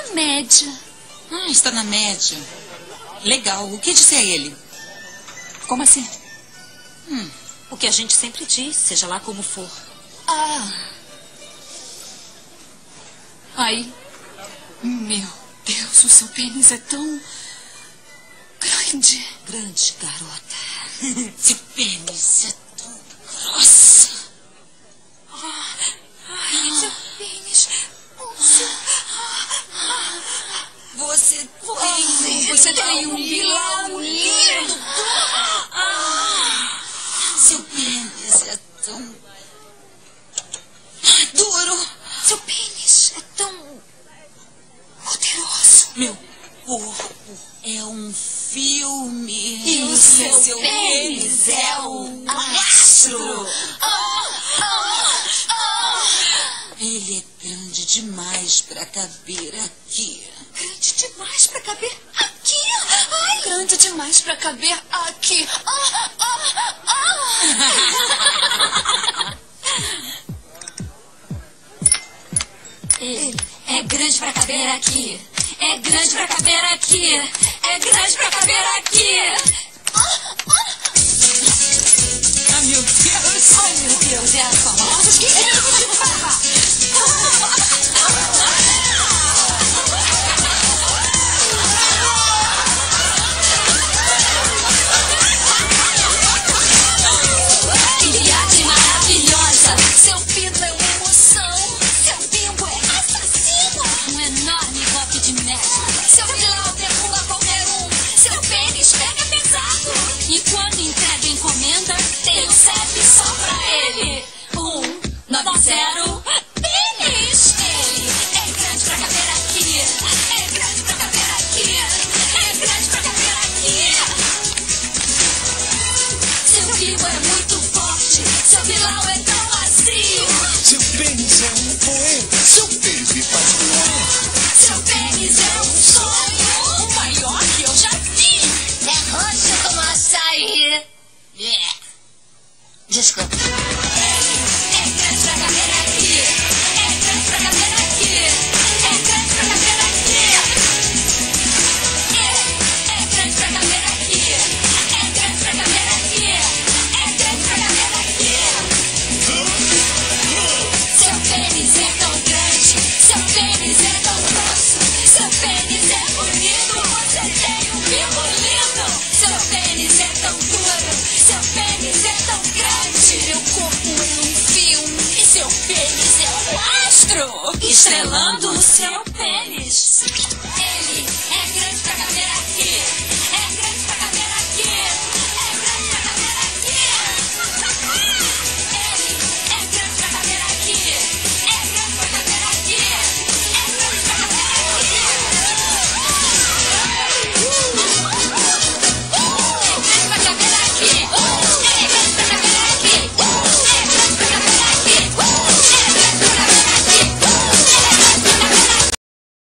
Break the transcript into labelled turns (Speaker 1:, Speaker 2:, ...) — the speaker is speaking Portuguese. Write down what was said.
Speaker 1: média.
Speaker 2: Ah, está na média. Legal. O que disse a ele?
Speaker 1: Como assim?
Speaker 3: O que a gente sempre diz, seja lá como for.
Speaker 1: Ai, meu Deus, o seu pênis é tão grande.
Speaker 3: Grande, garota.
Speaker 2: Seu pênis é tão grosso.
Speaker 1: Ai, seu pênis.
Speaker 2: Você tem um bilhão lindo. Seu pênis é tão duro.
Speaker 1: Seu pênis é tão poderoso.
Speaker 2: Meu corpo é um filme.
Speaker 1: E o seu pênis
Speaker 2: é um astro. Ele é grande demais para caber aqui.
Speaker 1: Grande demais pra caber aqui. Ai, grande demais pra caber aqui.
Speaker 4: Ele é grande pra caber aqui. É grande pra caber aqui. É grande pra caber aqui.
Speaker 2: Ah, meu Deus.
Speaker 4: Ai, meu Deus, é a famosa esquisita de farra.
Speaker 1: Que viagem maravilhosa. Seu pinto é uma emoção. Seu bimbo é assassino.
Speaker 4: Um enorme golpe de merda.
Speaker 1: Seu vilão derruba qualquer um. Seu pênis pega pesado.
Speaker 4: E quando entrega encomenda,
Speaker 1: Tem um CEP só pra ele.
Speaker 4: 90.
Speaker 1: Pênis. Ele é grande pra caber aqui. É grande pra caber aqui. É grande pra caber aqui.
Speaker 4: Seu bimbo é muito forte.
Speaker 1: Seu vilão é tão macio.
Speaker 5: Seu pênis é um poema. Seu pênis me faz voar.
Speaker 1: Seu pênis é um sonho. O maior que eu já vi. É roxo como açaí.
Speaker 2: Desculpa.
Speaker 1: É grande pra caber aqui. É grande pra caber aqui. É grande pra caber aqui. É grande pra caber aqui. É grande pra caber aqui. É grande pra caber aqui. Seu pênis é tão grande. Seu pênis é tão grosso. Seu pênis é bonito. Você tem um bimbo lindo. Seu pênis é tão duro. Seu pênis é tão grande. Meu corpo é um filme. E seu pênis é um astro. Estrelando o seu pênis.